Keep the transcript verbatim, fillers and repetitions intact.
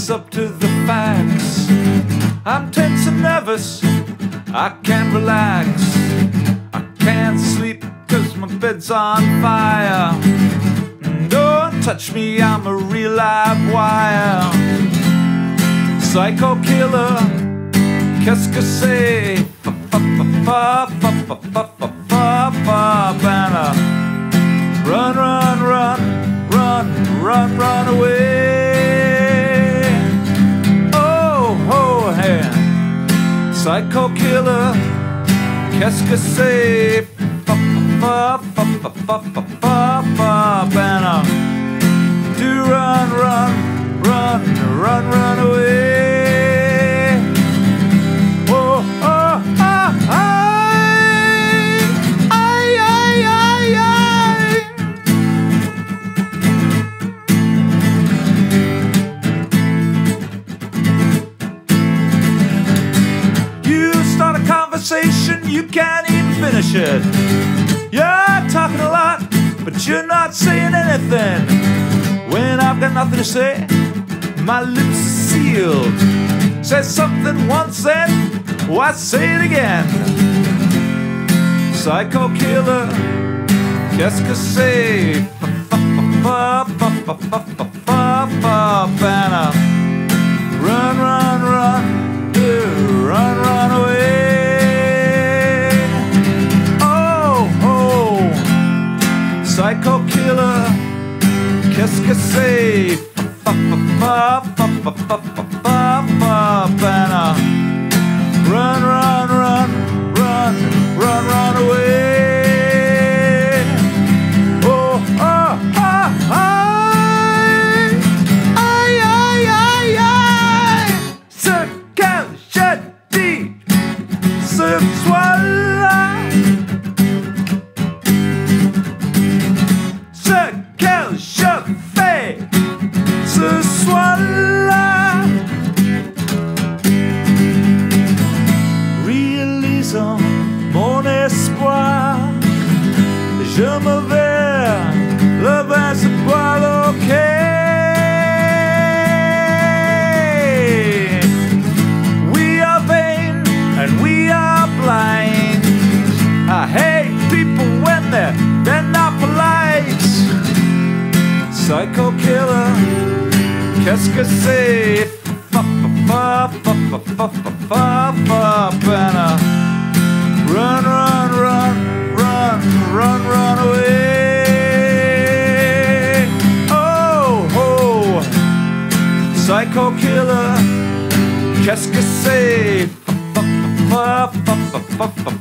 face up to the facts. I'm tense and nervous, I can't relax. I can't sleep cause my bed's on fire. Don't touch me, I'm a real live wire. Psycho killer, qu'est-ce que c'est? Fa fa fa fa fa fa fa fa fa fa. Run, run, run, run, run, run away. Oh, oh, hey. Psycho killer, qu'est-ce que c'est? Fa fa fa fa fa fa fa fa fa. Do run, run, run, run, run away. Oh, oh, ah, ay, ay, ay, ay, ay. You start a conversation, you can't even finish it. You're talking a lot, but you're not saying anything. When I've got nothing to say, my lips are sealed. Say something once and why say it again? Psycho killer, qu'est-ce que c'est? Fa fa fa fa fa fa fa fa. Run, run, run, run, run away. Oh, oh, psycho killer, qu'est-ce que c'est? Fa fa fa fa fa fa fa fa fa. Run, run, run, run, run, run away. Oh, oh, ah, ay, ay, ay, ay, ay. Ce que je dis ce soir-là, ce que je fais ce soir-là, réalisant mon espoir, je me vais, le vin se boit au quai. We are vain and we are blind. I hate people when they're, they're not polite. Psycho killer, qu'est-ce que c'est? Fa fa fa fa fa fa fa fa fa. Run, run, run, run, run, run away. Oh, oh, psycho killer, qu'est-ce que c'est? Fa fa fa fa fa fa fa.